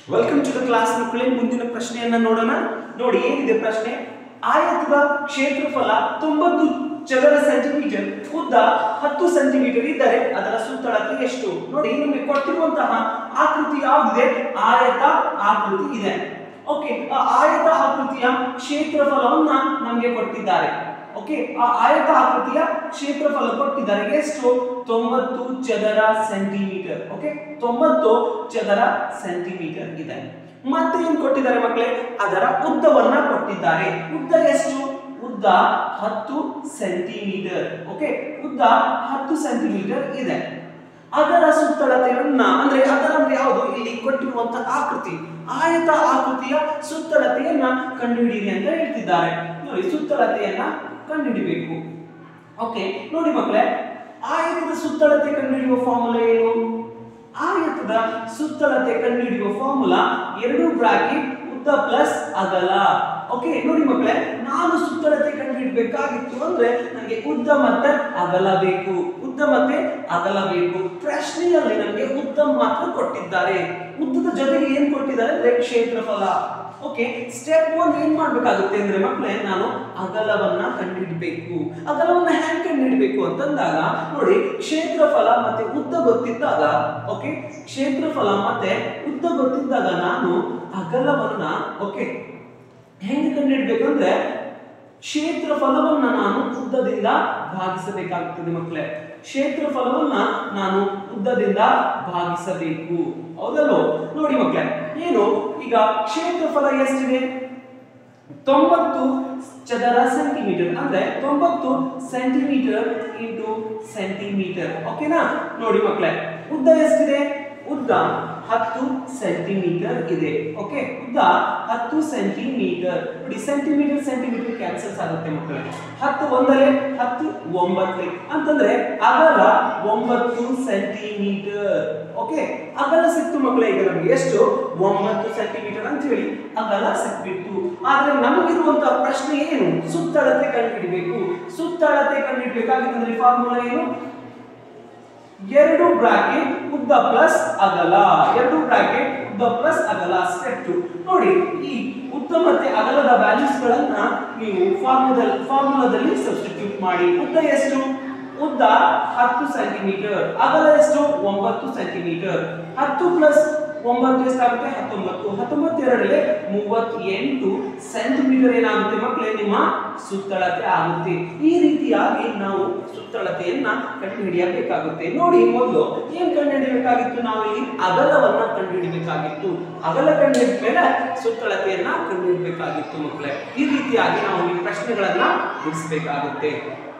Welcome to the class ಮಕ್ಕಳೇ. ಮುಂದಿನ ಪ್ರಶ್ನೆಯನ್ನ ನೋಡೋಣ. ನೋಡಿ ಏನಿದೆ ಪ್ರಶ್ನೆ. ಆಯತದ ಕ್ಷೇತ್ರಫಲ 90 ಚದರ ಸೆಂಟಿಮೀಟರ್, ಉದ್ದ 10 ಸೆಂಟಿಮೀಟರ್ ಇದ್ದರೆ ಅದರ ಸುತ್ತಳತೆ ಎಷ್ಟು? ನೋಡಿ ನಿಮಗೆ ಕೊಟ್ಟಿರುವಂತಹ ಆಕೃತಿ ಯಾವುದಿದೆ? ಆಯತ ಆಕೃತಿ ಇದೆ. ಓಕೆ, ಆ ಆಯತ ಆಕೃತಿಯ ಕ್ಷೇತ್ರಫಲವನ್ನ ನಮಗೆ ಕೊಟ್ಟಿದ್ದಾರೆ. ಓಕೆ, ಆ ಆಯತ ಆಕೃತಿಯ ಕ್ಷೇತ್ರಫಲ ಕೊಟ್ಟಿದ್ದಾರೆ. ಎಷ್ಟು? 90 ಚದರ ಸೆಂಟಿಮೀಟರ್. ಓಕೆ, 90 ಚದರ ಸೆಂಟಿಮೀಟರ್ ಇದೆ. ಮತ್ತೆ ಏನು ಕೊಟ್ಟಿದ್ದಾರೆ ಮಕ್ಕಳೇ? ಅದರ ಉದ್ದವನ್ನ ಕೊಟ್ಟಿದ್ದಾರೆ. ಉದ್ದ ಎಷ್ಟು? ಉದ್ದ 10 ಸೆಂಟಿಮೀಟರ್. ಓಕೆ, ಉದ್ದ 10 ಸೆಂಟಿಮೀಟರ್ ಇದೆ. ಅದರ ಸುತ್ತಳತೆಯನ್ನ ಅಂದ್ರೆ ಅದರ ಯಾವುದು? ಇಲ್ಲಿ ಕೊಟ್ಟಿರುವಂತಹ ಆಕೃತಿ, ಆಯತ ಆಕೃತಿಯ ಸುತ್ತಳತೆಯನ್ನ ಕಂಡುಹಿಡಿಯಿರಿ ಅಂತ ಹೇಳ್ತಿದ್ದಾರೆ. ನೋಡಿ, ಸುತ್ತಳತೆಯನ್ನ ಕಂಡುಹಿಡಿಬೇಕು. ಓಕೆ, ನೋಡಿ ಮಕ್ಕಳೇ, ಆಯತದ ಸುತ್ತಳತೆ ಕಂಡುಹಿಡಿಯುವ ಫಾರ್ಮುಲಾ ಏನು? ಆಯತದ ಸುತ್ತಳತೆ ಕಂಡುಹಿಡಿಯುವ ಫಾರ್ಮುಲಾ 2 ಬ್ರಾಕೆಟ್ ಉದ್ದ ಪ್ಲಸ್ ಅಗಲ. ಓಕೆ, ನೋಡಿ ಮಕ್ಕಳೇ, ನಾನು ಸುತ್ತಳತೆ ಕಂಡುಹಿಡಬೇಕಾಗಿತ್ತು ಅಂದ್ರೆ ನನಗೆ ಉದ್ದ ಮತ್ತೆ ಅಗಲ ಬೇಕು. ಉದ್ದ ಮತ್ತೆ ಅಗಲ ಬೇಕು. ಪ್ರಶ್ನೆಯಲ್ಲಿ ನನಗೆ ಉದ್ದ ಮಾತ್ರ ಕೊಟ್ಟಿದ್ದಾರೆ. ಉದ್ದದ ಜೊತೆಗೆ ಏನ್ ಕೊಟ್ಟಿದ್ದಾರೆ ಅಂದ್ರೆ ಕ್ಷೇತ್ರಫಲ. ಓಕೆ, ಸ್ಟೆಪ್ 1 ಏನ್ ಮಾಡ್ಬೇಕಾಗುತ್ತೆ ಅಂದ್ರೆ ಮಕ್ಕಳೇ, ನಾನು ಅಗಲವನ್ನ ಕಂಡುಹಿಡಬೇಕು. ಅಗಲವನ್ನ ಹ್ಯಾಂಗ್ ಕಂಡುಹಿಡಬೇಕು ಅಂತಂದಾಗ ನೋಡಿ, ಕ್ಷೇತ್ರಫಲ ಮತ್ತೆ ಉದ್ದ ಗೊತ್ತಿದ್ದಾಗ, ಓಕೆ, ಕ್ಷೇತ್ರಫಲ ಮತ್ತೆ ಉದ್ದ ಗೊತ್ತಿದ್ದಾಗ ನಾನು ಅಗಲವನ್ನ ಓಕೆ ಹೆಂಗ್ ಕಂಡುಹಿಡಬೇಕು ಅಂದ್ರೆ ಕ್ಷೇತ್ರಫಲವನ್ನ ನಾನು ಉದ್ದದಿಂದ ಭಾಗಿಸಬೇಕಾಗುತ್ತದೆ ಮಕ್ಕಳೇ. ಕ್ಷೇತ್ರಫಲವನ್ನ ನಾನು ಉದ್ದದಿಂದ ಭಾಗಿಸಬೇಕು. ಹೌದಲ್ವೋ? ನೋಡಿ ಮಕ್ಕಳೇ, ಏನು ಈಗ ಕ್ಷೇತ್ರಫಲ ಎಷ್ಟಿದೆ? 90 ಚದರ ಸೆಂಟಿಮೀಟರ್ ಅಂದ್ರೆ 90 ಸೆಂಟಿಮೀಟರ್ ಇಂಟು ಸೆಂಟಿಮೀಟರ್. ಓಕೆನಾ? ನೋಡಿ ಮಕ್ಕಳೇ, ಉದ್ದ ಎಷ್ಟಿದೆ? ಉದ್ದ 10 ಸೆಂಟಿಮೀಟರ್ ಇದೆ. ಓಕೆ, ಉದ್ದ 10 ಸೆಂಟಿಮೀಟರ್. ನೋಡಿ, ಸೆಂಟಿಮೀಟರ್ ಸೆಂಟಿಮೀಟರ್ ಕ್ಯಾನ್ಸಲ್ಸ್ ಆಗುತ್ತೆ ಮಕ್ಕಳೇ. 10 ಒಂದಲೇ 10 9 ಅಂತಂದ್ರೆ ಅಗಲ 9 ಸೆಂಟಿಮೀಟರ್. ಓಕೆ, ಅಗಲ ಸಿಕ್ತು ಮಕ್ಕಳೇ. ಈಗ ನಮಗೆ ಎಷ್ಟು? 9 ಸೆಂಟಿಮೀಟರ್ ಅಂತ ಹೇಳಿ ಅಗಲ ಸಿಕ್ಬಿಟ್ಟು. ಆದ್ರೆ ನಮಗಿರುವಂತಹ ಪ್ರಶ್ನೆ ಏನು? ಸುತ್ತಳತೆ ಕಂಡುಹಿಡಬೇಕು. ಸುತ್ತಳತೆ ಕಂಡುಹಿಡಬೇಕಾಗಿತ್ತಂದ್ರೆ ಫಾರ್ಮುಲಾ ಏನು? 2 ಬ್ರಾಕೆಟ್ ಉದ್ದ ಪ್ಲಸ್ ಅಗಲ. 2 ಬ್ರಾಕೆಟ್ ಉದ್ದ ಪ್ಲಸ್ ಅಗಲ. ಸ್ಟೆಪ್ 2 ನೋಡಿ, ಈ ಉದ್ದ ಮತ್ತೆ ಅಗಲದ ವ್ಯಾಲ್ಯೂಸ್ ಗಳನ್ನ ನೀವು ಫಾರ್ಮುಲಾದಲ್ಲಿ ಸಬ್ಸ್ಟಿಟ್ಯೂಟ್ ಮಾಡಿ. ಉದ್ದ ಎಷ್ಟು? ಉದ್ದ 10 ಸೆಂಟಿಮೀಟರ್. ಅಗಲ ಎಷ್ಟು? 9 ಸೆಂಟಿಮೀಟರ್. 10 ಪ್ಲಸ್ 9 ಎಷ್ಟಾಗುತ್ತೆ? 19. 19 ಎರಡಲೆ 38 ಸೆಂಟಿಮೀಟರ್ ಏನಾಗುತ್ತೆ ಮಕ್ಕಳೇ? ನಿಮ್ಮ ಸುತ್ತಳತೆ ಆಗುತ್ತೆ. ಈ ರೀತಿಯಾಗಿ ನಾವು ಸುತ್ತಳತೆಯನ್ನ ಕಂಡುಹಿಡಿಯಬೇಕಾಗುತ್ತೆ. ನೋಡಿ, ಮೊದಲು ಏನ್ ಕಂಡುಹಿಡಿಯಬೇಕಾಗಿತ್ತು? ನಾವು ಇಲ್ಲಿ ಅಗಲವನ್ನ ಕಂಡುಹಿಡಿಯಬೇಕಾಗಿತ್ತು. ಅಗಲ ಕಂಡುಹಿಡಿದ ಮೇಲೆ ಸುತ್ತಳತೆಯನ್ನ ಕಂಡುಹಿಡಿಯಬೇಕಾಗಿತ್ತು ಮಕ್ಕಳೇ. ಈ ರೀತಿಯಾಗಿ ನಾವು ಈ ಪ್ರಶ್ನೆಗಳನ್ನ ಬಿಡಿಸಬೇಕಾಗುತ್ತೆ.